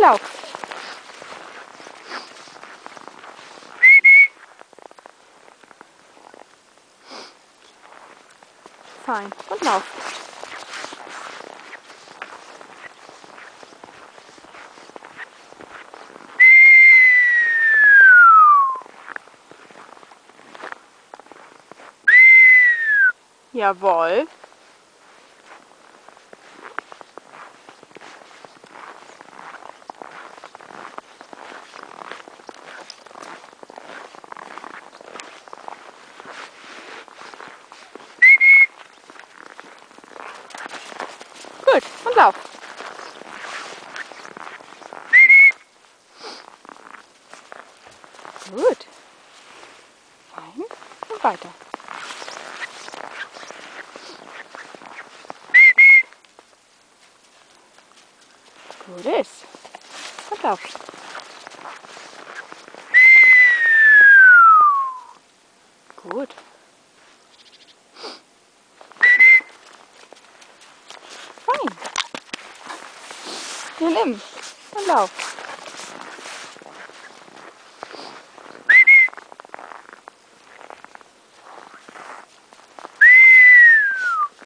lauf. Fein. Und lauf. Jawohl. Gut, und lauf. Gut. Fein. Und weiter. Gut ist. Und lauf. Gut. Fein. Ja, nimm. Und lauf.